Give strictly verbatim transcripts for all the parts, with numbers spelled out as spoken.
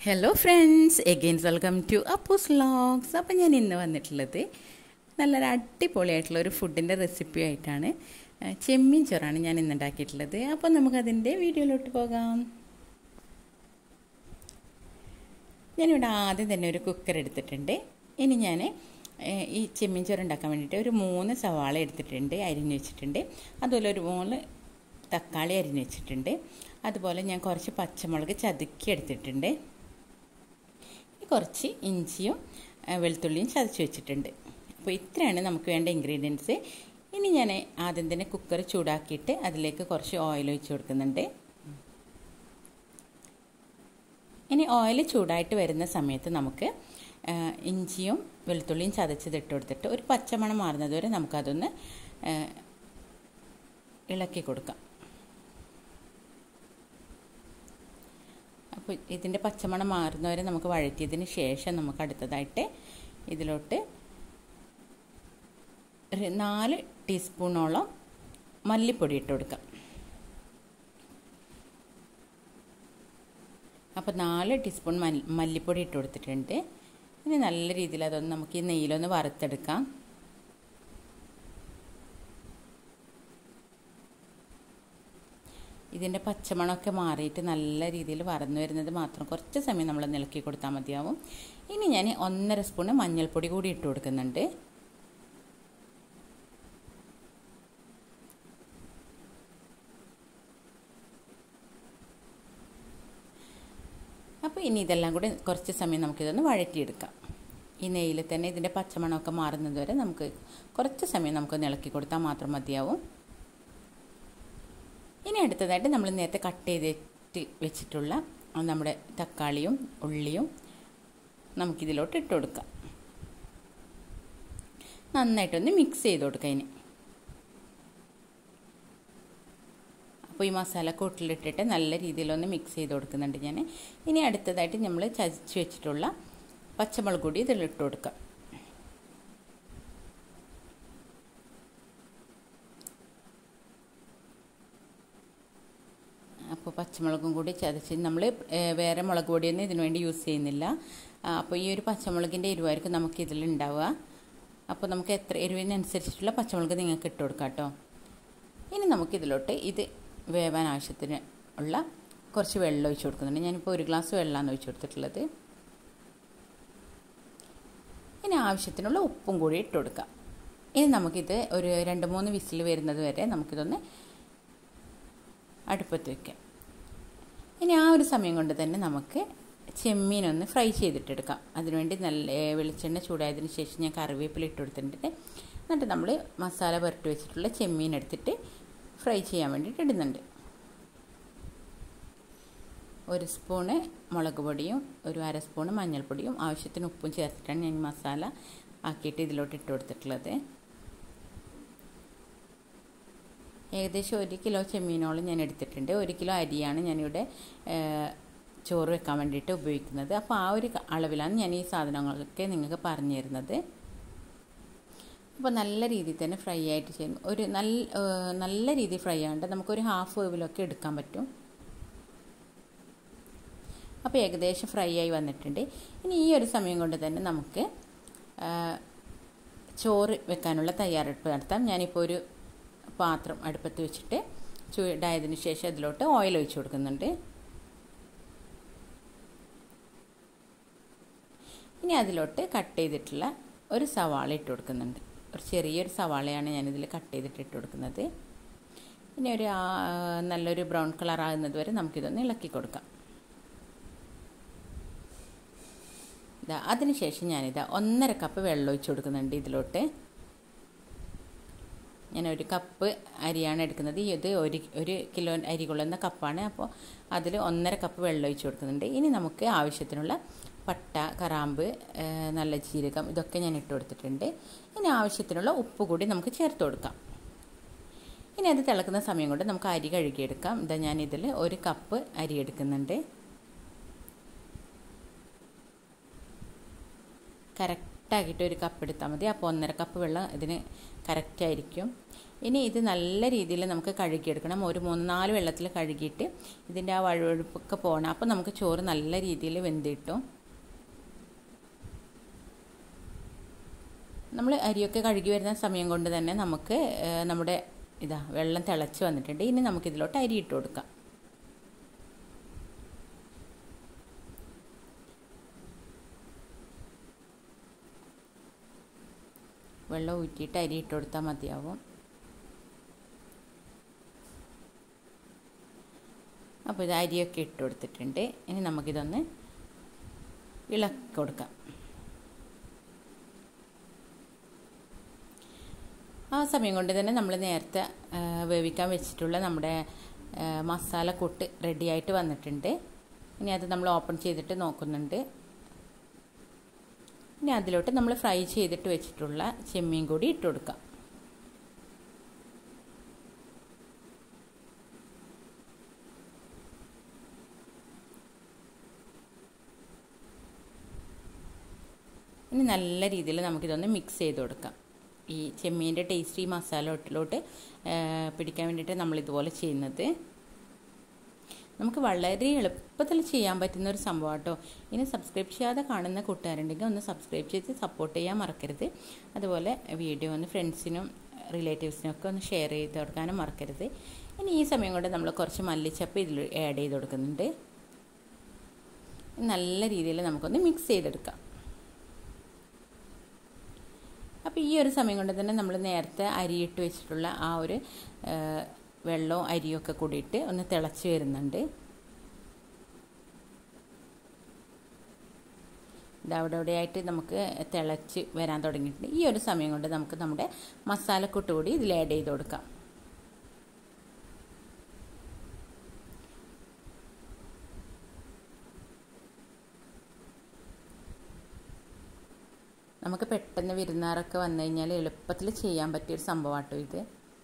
Hello friends, again welcome to Appu's vlogs. അപ്പോൾ ഞാൻ ഇന്ന് വന്നിട്ടുള്ളത് നല്ലൊരു അടിപൊളിയായിട്ടുള്ള ഒരു ഫുഡിൻ്റെ റെസിപ്പി ആയിട്ടാണ്. ചെമ്മീൻ ചോറാണ് ഞാൻ ഇന്ന് ഉണ്ടാക്കിയിട്ടുള്ളത്. അപ്പോൾ നമുക്കതിൻ്റെ വീഡിയോയിലോട്ട് പോകാം. ഞാനിവിടെ ആദ്യം തന്നെ ഒരു കുക്കർ എടുത്തിട്ടുണ്ട്. ഇനി ഞാൻ ഈ ചെമ്മീൻ ചോറ് ഉണ്ടാക്കാൻ വേണ്ടിയിട്ട് ഒരു മൂന്ന് സവാള എടുത്തിട്ടുണ്ട്, അരിഞ്ഞ് വെച്ചിട്ടുണ്ട്. അതുപോലെ ഒരു മൂന്ന് തക്കാളി അരിഞ്ഞ് വെച്ചിട്ടുണ്ട്. അതുപോലെ ഞാൻ കുറച്ച് പച്ചമുളക് ചതുക്കി എടുത്തിട്ടുണ്ട്. കുറച്ച് ഇഞ്ചിയും വെളുത്തുള്ളിയും ചതച്ച് വെച്ചിട്ടുണ്ട്. അപ്പോൾ ഇത്രയാണ് നമുക്ക് വേണ്ട ഇൻഗ്രീഡിയൻസ്. ഇനി ഞാൻ ആദ്യം തന്നെ കുക്കർ ചൂടാക്കിയിട്ട് അതിലേക്ക് കുറച്ച് ഓയിൽ ഒഴിച്ച് കൊടുക്കുന്നുണ്ട്. ഇനി ഓയിൽ ചൂടായിട്ട് വരുന്ന സമയത്ത് നമുക്ക് ഇഞ്ചിയും വെളുത്തുള്ളിയും ചതച്ചത് ഇട്ട് കൊടുത്തിട്ട് ഒരു പച്ചമണം മാറുന്നത് വരെ നമുക്കതൊന്ന് ഇളക്കി കൊടുക്കാം. അപ്പോൾ ഇതിൻ്റെ പച്ചമണം മാറുന്നവരെ നമുക്ക് വഴറ്റിയതിന് ശേഷം നമുക്ക് അടുത്തതായിട്ട് ഇതിലോട്ട് ഒരു നാല് ടീസ്പൂണോളം മല്ലിപ്പൊടി ഇട്ട് കൊടുക്കാം. അപ്പോൾ നാല് ടീസ്പൂൺ മല്ലിപ്പൊടി ഇട്ട് കൊടുത്തിട്ടുണ്ട്. ഇനി നല്ല രീതിയിൽ അതൊന്ന് നമുക്ക് ഈ നെയ്യിലൊന്ന് വറുത്തെടുക്കാം. ഇതിൻ്റെ പച്ചമണമൊക്കെ മാറിയിട്ട് നല്ല രീതിയിൽ വറന്നു വരുന്നത് മാത്രം കുറച്ച് സമയം നമ്മൾ ഇളക്കി കൊടുത്താൽ മതിയാവും. ഇനി ഞാൻ ഒന്നര സ്പൂണ് മഞ്ഞൾപ്പൊടി കൂടി ഇട്ട് കൊടുക്കുന്നുണ്ട്. അപ്പോൾ ഇനി ഇതെല്ലാം കൂടി കുറച്ച് സമയം നമുക്കിതൊന്ന് വഴറ്റിയെടുക്കാം. ഈ നെയ്യിൽ തന്നെ ഇതിൻ്റെ പച്ചമണമൊക്കെ മാറുന്നത് വരെ നമുക്ക് കുറച്ച് സമയം നമുക്കൊന്ന് ഇളക്കി കൊടുത്താൽ മാത്രം മതിയാവും. ഇനി അടുത്തതായിട്ട് നമ്മൾ നേരത്തെ കട്ട് ചെയ്തിട്ട് വെച്ചിട്ടുള്ള നമ്മുടെ തക്കാളിയും ഉള്ളിയും നമുക്കിതിലോട്ട് ഇട്ട് കൊടുക്കാം. നന്നായിട്ടൊന്ന് മിക്സ് ചെയ്ത് കൊടുക്കാം. ഇനി അപ്പോൾ ഈ മസാല കൂട്ടിലിട്ടിട്ട് നല്ല രീതിയിലൊന്ന് മിക്സ് ചെയ്ത് കൊടുക്കുന്നുണ്ട് ഞാൻ. ഇനി അടുത്തതായിട്ട് നമ്മൾ ചതച്ച് വെച്ചിട്ടുള്ള പച്ചമുളക് കൂടി ഇതിലിട്ട് കൊടുക്കാം. അപ്പോൾ പച്ചമുളകും കൂടി ചതച്ച് നമ്മൾ വേറെ മുളക് പൊടിയൊന്നും ഇതിനു വേണ്ടി യൂസ് ചെയ്യുന്നില്ല. അപ്പോൾ ഈ ഒരു പച്ചമുളകിൻ്റെ എരിവായിരിക്കും നമുക്ക് ഇതിലുണ്ടാവുക. അപ്പോൾ നമുക്ക് എത്ര എരിവിനനുസരിച്ചിട്ടുള്ള പച്ചമുളക് നിങ്ങൾക്ക് ഇട്ട് കൊടുക്കാം കേട്ടോ. ഇനി നമുക്കിതിലോട്ട് ഇത് വേവാൻ ആവശ്യത്തിന് ഉള്ള കുറച്ച് വെള്ളം ഒഴിച്ച് കൊടുക്കുന്നുണ്ട്. ഞാനിപ്പോൾ ഒരു ഗ്ലാസ് വെള്ളമാണ് ഒഴിച്ച് കൊടുത്തിട്ടുള്ളത്. ഇനി ആവശ്യത്തിനുള്ള ഉപ്പും കൂടി ഇട്ട് കൊടുക്കാം. ഇനി നമുക്കിത് ഒരു രണ്ട് മൂന്ന് വിസിൽ വരുന്നത് വരെ നമുക്കിതൊന്ന് അടുപ്പത്ത് വയ്ക്കാം. ഇനി ആ ഒരു സമയം കൊണ്ട് തന്നെ നമുക്ക് ചെമ്മീനൊന്ന് ഫ്രൈ ചെയ്തിട്ടെടുക്കാം. അതിനുവേണ്ടി നല്ല വെളിച്ചെണ്ണ ചൂടായതിന് ശേഷം ഞാൻ കറിവേപ്പില ഇട്ട് കൊടുത്തിട്ടുണ്ട്. എന്നിട്ട് നമ്മൾ മസാല പുരട്ടി വെച്ചിട്ടുള്ള ചെമ്മീൻ എടുത്തിട്ട് ഫ്രൈ ചെയ്യാൻ വേണ്ടിയിട്ട് ഇടുന്നുണ്ട്. ഒരു സ്പൂണ് മുളക് പൊടിയും ഒരു അര സ്പൂണ് മഞ്ഞൾപ്പൊടിയും ആവശ്യത്തിന് ഉപ്പും ചേർത്തിട്ടാണ് ഞാൻ മസാല ആക്കിയിട്ട് ഇതിലോട്ട് ഇട്ട് കൊടുത്തിട്ടുള്ളത്. ഏകദേശം ഒരു കിലോ ചെമ്മീനോളം ഞാൻ എടുത്തിട്ടുണ്ട്. ഒരു കിലോ അരിയാണ് ഞാനിവിടെ ചോറ് വെക്കാൻ വേണ്ടിയിട്ട് ഉപയോഗിക്കുന്നത്. അപ്പോൾ ആ ഒരു അളവിലാണ് ഞാൻ ഈ സാധനങ്ങളൊക്കെ നിങ്ങൾക്ക് പറഞ്ഞു തരുന്നത്. അപ്പോൾ നല്ല രീതിയിൽ തന്നെ ഫ്രൈ ആയിട്ട് ചെയ്യും. ഒരു നല്ല നല്ല രീതിയിൽ ഫ്രൈ ആണ്ട് നമുക്കൊരു ഹാഫ് വേവിലൊക്കെ എടുക്കാൻ പറ്റും. അപ്പോൾ ഏകദേശം ഫ്രൈ ആയി വന്നിട്ടുണ്ട്. ഇനി ഈ ഒരു സമയം കൊണ്ട് തന്നെ നമുക്ക് ചോറ് വെക്കാനുള്ള തയ്യാറെടുപ്പ് നടത്താം. ഞാനിപ്പോൾ ഒരു പാത്രം അടുപ്പത്ത് വെച്ചിട്ട് ചൂടായതിനു ശേഷം അതിലോട്ട് ഓയിൽ ഒഴിച്ച് കൊടുക്കുന്നുണ്ട്. ഇനി അതിലോട്ട് കട്ട് ചെയ്തിട്ടുള്ള ഒരു സവാള ഇട്ട് കൊടുക്കുന്നുണ്ട്. ഒരു ചെറിയൊരു സവാളയാണ് ഞാനിതിൽ കട്ട് ചെയ്തിട്ട് ഇട്ട് കൊടുക്കുന്നത്. ഇനി ഒരു നല്ലൊരു ബ്രൗൺ കളർ ആകുന്നത് വരെ നമുക്കിതൊന്ന് ഇളക്കി കൊടുക്കാം. ഇതാ അതിന് ശേഷം ഞാനിതാ ഒന്നര കപ്പ് വെള്ളം ഒഴിച്ച് കൊടുക്കുന്നുണ്ട് ഇതിലോട്ട്. ഞാൻ ഒരു കപ്പ് അരിയാണ് എടുക്കുന്നത്. ഇത് ഒരു ഒരു കിലോ അരി കൊള്ളുന്ന കപ്പാണ്. അപ്പോൾ അതിൽ ഒന്നര കപ്പ് വെള്ളം ഒഴിച്ച് കൊടുക്കുന്നുണ്ട്. ഇനി നമുക്ക് ആവശ്യത്തിനുള്ള പട്ട, കറാമ്പ്, നല്ല ജീരകം ഇതൊക്കെ ഞാൻ ഇട്ട് കൊടുത്തിട്ടുണ്ട്. ഇനി ആവശ്യത്തിനുള്ള ഉപ്പ് കൂടി നമുക്ക് ചേർത്ത് കൊടുക്കാം. ഇനി അത് തിളക്കുന്ന സമയം കൊണ്ട് നമുക്ക് അരി കഴുകിയെടുക്കാം. ഇതാ ഞാനിതിൽ ഒരു കപ്പ് അരി എടുക്കുന്നുണ്ട്. കറക്റ്റ് കട്ടാക്കിയിട്ട് ഒരു കപ്പ് എടുത്താൽ മതി. അപ്പോൾ ഒന്നര കപ്പ് വെള്ളം ഇതിന് കറക്റ്റായിരിക്കും. ഇനി ഇത് നല്ല രീതിയിൽ നമുക്ക് കഴുകിയെടുക്കണം. ഒരു മൂന്ന് നാല് വെള്ളത്തിൽ കഴുകിയിട്ട് ഇതിൻ്റെ ആ വഴുവഴുപ്പൊക്കെ പോകണം. അപ്പോൾ നമുക്ക് ചോറ് നല്ല രീതിയിൽ വെന്ത് കിട്ടും. നമ്മൾ അരിയൊക്കെ കഴുകി വരുന്ന സമയം കൊണ്ട് തന്നെ നമുക്ക് നമ്മുടെ ഇതാ വെള്ളം തിളച്ച് വന്നിട്ടുണ്ട്. ഇനി നമുക്കിതിലോട്ട് അരി ഇട്ട് കൊടുക്കാം. വെള്ളം ഊറ്റിയിട്ട് അരി ഇട്ട് കൊടുത്താൽ മതിയാവും. അപ്പോൾ ഇത് അരിയൊക്കെ ഇട്ട് കൊടുത്തിട്ടുണ്ട്. ഇനി നമുക്കിതൊന്ന് ഇളക്കി കൊടുക്കാം. ആ സമയം കൊണ്ട് തന്നെ നമ്മൾ നേരത്തെ വേവിക്കാൻ വെച്ചിട്ടുള്ള നമ്മുടെ മസാലക്കൂട്ട് റെഡിയായിട്ട് വന്നിട്ടുണ്ട്. ഇനി അത് നമ്മൾ ഓപ്പൺ ചെയ്തിട്ട് നോക്കുന്നുണ്ട്. ഇനി അതിലോട്ട് നമ്മൾ ഫ്രൈ ചെയ്തിട്ട് വെച്ചിട്ടുള്ള ചെമ്മീൻ കൂടി ഇട്ട് കൊടുക്കാം. ഇനി നല്ല രീതിയിൽ നമുക്കിതൊന്ന് മിക്സ് ചെയ്ത് കൊടുക്കാം. ഈ ചെമ്മീൻ്റെ ടേസ്റ്റ് ഈ മസാലയിലോട്ട് പിടിക്കാൻ വേണ്ടിയിട്ട് നമ്മളിതുപോലെ ചെയ്യുന്നത്. നമുക്ക് വളരെ എളുപ്പത്തിൽ ചെയ്യാൻ പറ്റുന്ന ഒരു സംഭവം കേട്ടോ. ഇനി സബ്സ്ക്രൈബ് ചെയ്യാതെ കാണുന്ന കൂട്ടുകാരുണ്ടെങ്കിൽ ഒന്ന് സബ്സ്ക്രൈബ് ചെയ്ത് സപ്പോർട്ട് ചെയ്യാൻ മറക്കരുത്. അതുപോലെ വീഡിയോ ഒന്ന് ഫ്രണ്ട്സിനും റിലേറ്റീവ്സിനും ഒക്കെ ഒന്ന് ഷെയർ ചെയ്ത് കൊടുക്കാനും മറക്കരുത്. ഇനി ഈ സമയം കൊണ്ട് നമ്മൾ കുറച്ച് മല്ലിച്ചപ്പ് ഇതിൽ ആഡ് ചെയ്ത് കൊടുക്കുന്നുണ്ട്. നല്ല രീതിയിൽ നമുക്കൊന്ന് മിക്സ് ചെയ്തെടുക്കാം. അപ്പോൾ ഈ ഒരു സമയം കൊണ്ട് തന്നെ നമ്മൾ നേരത്തെ അരിയിട്ട് വെച്ചിട്ടുള്ള ആ ഒരു വെള്ളവും അരിയൊക്കെ കൂടിയിട്ട് ഒന്ന് തിളച്ച് വരുന്നുണ്ട്. ഇത് അവിടെ അവിടെയായിട്ട് നമുക്ക് തിളച്ച് വരാൻ തുടങ്ങിയിട്ടുണ്ട്. ഈ ഒരു സമയം കൊണ്ട് നമുക്ക് നമ്മുടെ മസാലക്കൂട്ട് കൂടി ഇതിൽ ആഡ് ചെയ്ത് കൊടുക്കാം. നമുക്ക് പെട്ടെന്ന് വിരുന്നാറൊക്കെ വന്നു കഴിഞ്ഞാൽ എളുപ്പത്തിൽ ചെയ്യാൻ പറ്റിയൊരു സംഭവമാട്ടോ ഇത്.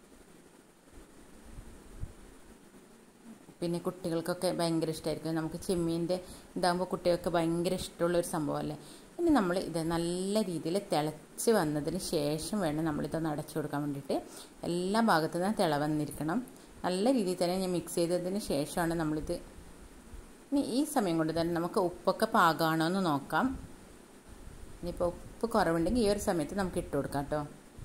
പിന്നെ കുട്ടികൾക്കൊക്കെ ഭയങ്കര ഇഷ്ടമായിരിക്കും. നമുക്ക് ചെമ്മീൻ്റെ ഇതാകുമ്പോൾ കുട്ടികൾക്ക് ഭയങ്കര ഇഷ്ടമുള്ളൊരു സംഭവമല്ലേ. ഇനി നമ്മൾ ഇത് നല്ല രീതിയിൽ തിളച്ച് വന്നതിന് ശേഷം വേണം നമ്മളിതൊന്ന് അടച്ചു കൊടുക്കാൻ വേണ്ടിയിട്ട്. എല്ലാ ഭാഗത്തു നിന്നും തിള വന്നിരിക്കണം. നല്ല രീതിയിൽ തന്നെ ഞാൻ മിക്സ് ചെയ്തതിന് ശേഷമാണ് നമ്മളിത്. ഇനി ഈ സമയം കൊണ്ട് തന്നെ നമുക്ക് ഉപ്പൊക്കെ പാകമാണോ എന്ന് നോക്കാം. ഇനിയിപ്പോൾ ഉപ്പ് കുറവുണ്ടെങ്കിൽ ഈ ഒരു സമയത്ത് നമുക്ക് ഇട്ട് കൊടുക്കാം കേട്ടോ.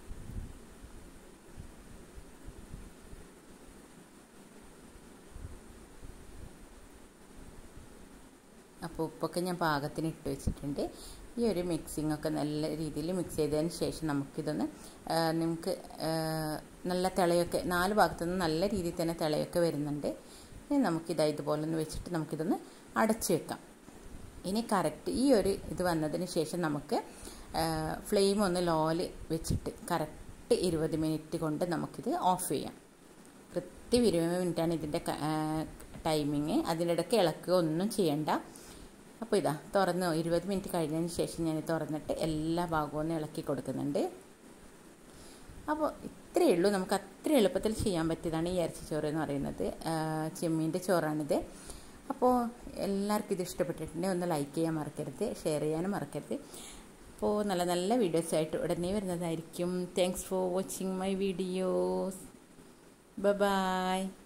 അപ്പോൾ ഉപ്പൊക്കെ ഞാൻ പാകത്തിന് ഇട്ട് വെച്ചിട്ടുണ്ട്. ഈ ഒരു മിക്സിംഗ് ഒക്കെ നല്ല രീതിയിൽ മിക്സ് ചെയ്തതിന് ശേഷം നമുക്കിതൊന്ന് നമുക്ക് നല്ല തിളയൊക്കെ നാല് ഭാഗത്തുനിന്ന് നല്ല രീതിയിൽ തന്നെ തിളയൊക്കെ വരുന്നുണ്ട്. ഇനി നമുക്കിതാ ഇതുപോലെ ഒന്ന് വെച്ചിട്ട് നമുക്കിതൊന്ന് അടച്ചു വെക്കാം. ഇനി കറക്റ്റ് ഈ ഒരു ഇത് വന്നതിന് ശേഷം നമുക്ക് ഫ്ലെയിം ഒന്ന് ലോയിൽ വെച്ചിട്ട് കറക്റ്റ് ഇരുപത് മിനിറ്റ് കൊണ്ട് നമുക്കിത് ഓഫ് ചെയ്യാം. കൃത്യം ഇരുപത് മിനിറ്റാണ് ഇതിൻ്റെ ടൈമിങ്. അതിനിടയ്ക്ക് ഇളക്കുക ഒന്നും ചെയ്യണ്ട. അപ്പോൾ ഇതാ തുറന്ന് ഇരുപത് മിനിറ്റ് കഴിഞ്ഞതിന് ശേഷം ഞാൻ തുറന്നിട്ട് എല്ലാ ഭാഗവും ഒന്ന് ഇളക്കി കൊടുക്കുന്നുണ്ട്. അപ്പോൾ ഇത്രയേ ഉള്ളൂ. നമുക്ക് അത്ര എളുപ്പത്തിൽ ചെയ്യാൻ പറ്റിയതാണ് ഈ ഇറച്ചി ചോറ് എന്ന് പറയുന്നത്. ചെമ്മീൻ്റെ ചോറാണിത്. അപ്പോൾ എല്ലാവർക്കും ഇത് ഇഷ്ടപ്പെട്ടിട്ടുണ്ടെങ്കിൽ ഒന്ന് ലൈക്ക് ചെയ്യാൻ മറക്കരുത്, ഷെയർ ചെയ്യാനും മറക്കരുത്. അപ്പോൾ നല്ല നല്ല വീഡിയോസായിട്ട് ഉടനെ വരുന്നതായിരിക്കും. Thanks for watching my videos. Bye by.